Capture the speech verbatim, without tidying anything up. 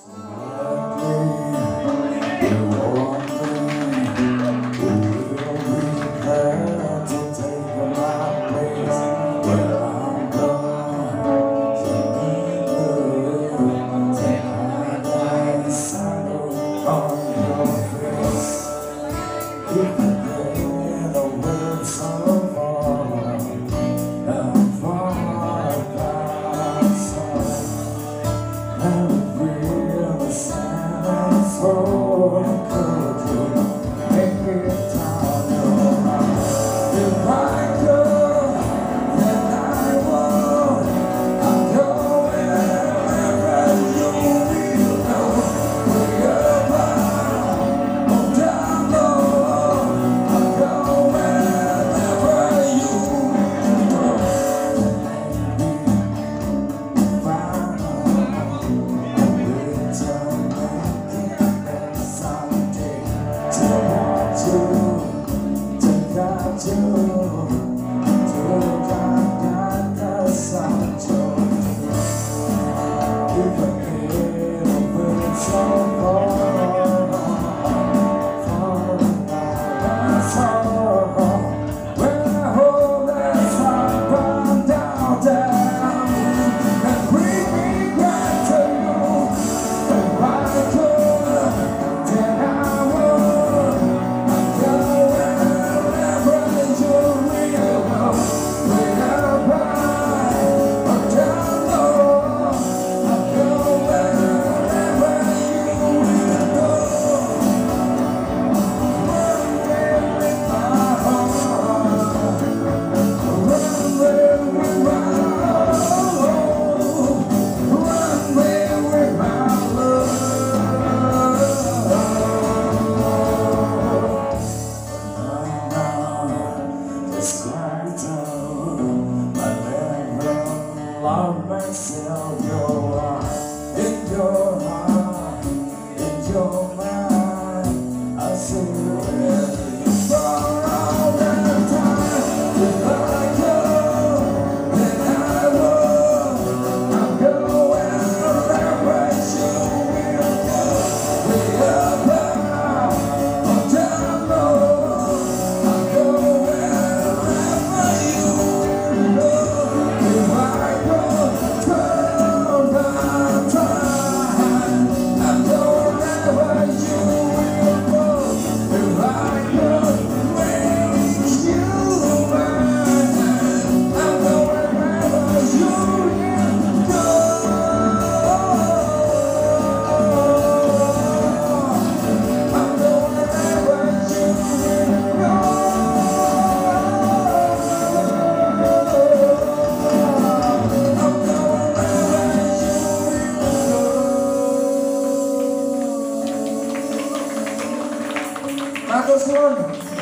Love myself, your heart, in your heart, in your mind. I see you every for all the time. If I go, then I will. I'm going wherever you will go. We are bound, or down low. I'm going wherever you will go. If I Marcos Juan.